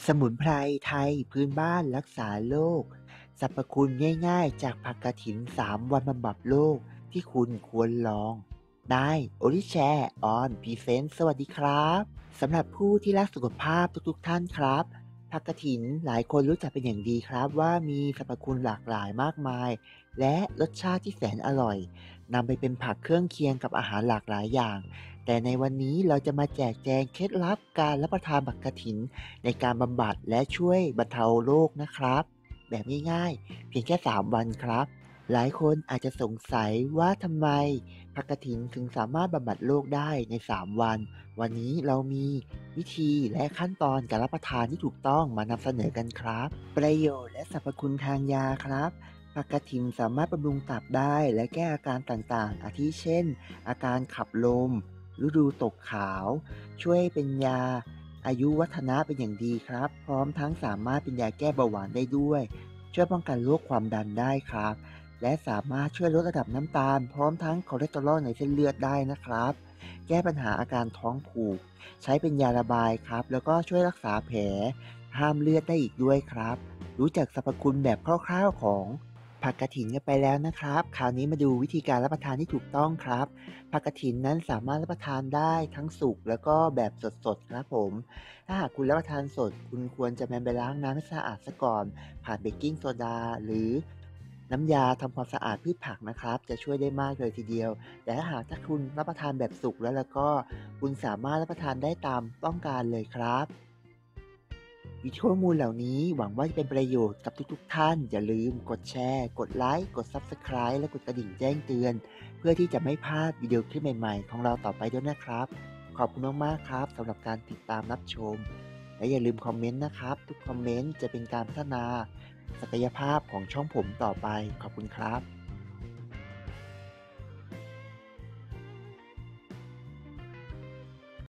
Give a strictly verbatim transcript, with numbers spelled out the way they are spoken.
สมุนไพรไทยพื้นบ้านรักษาโรคสรรพคุณง่ายๆจากผักกฐินสามวันบำบัดโรคที่คุณควรลองได้โอริแชร์ออนพรีเซนต์สวัสดีครับสำหรับผู้ที่รักสุขภาพทุกๆท่านครับผักกฐินหลายคนรู้จักเป็นอย่างดีครับว่ามีสรรพคุณหลากหลายมากมายและรสชาติที่แสนอร่อยนำไปเป็นผักเครื่องเคียงกับอาหารหลากหลายอย่างแต่ในวันนี้เราจะมาแจกแจงเคล็ดลับการรับประทานผักกฐิน ในการบำบัดและช่วยบรรเทาโรคนะครับแบบง่ายๆเพียงแค่สามวันครับหลายคนอาจจะสงสัยว่าทำไมผักกฐินถึงสามารถบำบัดโรคได้ในสามวันวันนี้เรามีวิธีและขั้นตอนการรับประทานที่ถูกต้องมานำเสนอกันครับประโยชน์และสรรพคุณทางยาครับผักกฐินสามารถบำรุงตับได้และแก้อาการต่างๆอาทิเช่นอาการขับลมฤดูตกขาวช่วยเป็นยา อายุวัฒนะเป็นอย่างดีครับพร้อมทั้งสามารถเป็นยาแก้เบาหวานได้ด้วยช่วยป้องกันโรคความดันได้ครับและสามารถช่วยลดระดับน้ำตาลพร้อมทั้งคอเลสเตอรอลในเส้นเลือดได้นะครับแก้ปัญหาอาการท้องผูกใช้เป็นยาระบายครับแล้วก็ช่วยรักษาแผลห้ามเลือดได้อีกด้วยครับรู้จักสรรพคุณแบบคร่าวๆของผักกฐินกันไปแล้วนะครับคราวนี้มาดูวิธีการรับประทานที่ถูกต้องครับผักกฐินนั้นสามารถรับประทานได้ทั้งสุกแล้วก็แบบสดๆครับผม ถ้าหากคุณรับประทานสดคุณควรจะนำไปล้างน้ำให้สะอาดซะก่อนผ่านเบกกิ้งโซดาหรือน้ำยาทำความสะอาดพืชผักนะครับจะช่วยได้มากเลยทีเดียวแต่ถ้าหากถ้าคุณรับประทานแบบสุกแล้วแล้วก็คุณสามารถรับประทานได้ตามต้องการเลยครับวิข้อมูลเหล่านี้หวังว่าจะเป็นประโยชน์กับทุกๆท่านอย่าลืมกดแชร์กดไลค์กด ซับสไครบ์ และกดกระดิ่งแจ้งเตือนเพื่อที่จะไม่พลาดวิดีโอคลิปใหม่ๆของเราต่อไปด้วยนะครับขอบคุณมากๆครับสำหรับการติดตามรับชม และอย่าลืมคอมเมนต์นะครับทุกคอมเมนต์จะเป็นการพัฒนาศักยภาพของช่องผมต่อไปขอบคุณครับ